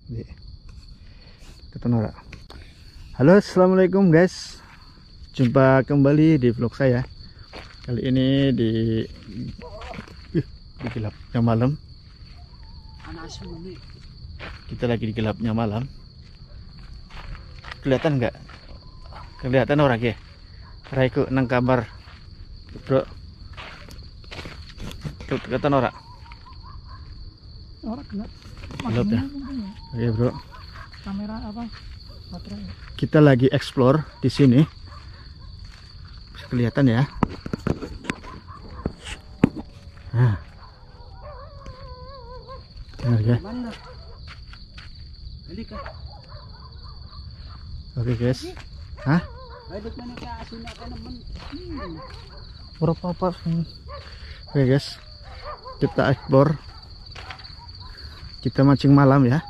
Ketonora. Halo, assalamualaikum guys. Jumpa kembali di vlog saya. Kali ini di gelapnya malam. Kita lagi di gelapnya malam. Kelihatan nggak? Kelihatan orang ya? Raiku nang kamar, bro. Kelihatan orang? Orang kena. Gelap ya? Oke bro. Kamera apa? Baterai. Kita lagi explore di sini. Bisa kelihatan ya. Nah. Benar ya? Oke guys. Hah? Berapa apa? Oke guys. Kita explore. Kita mancing malam ya.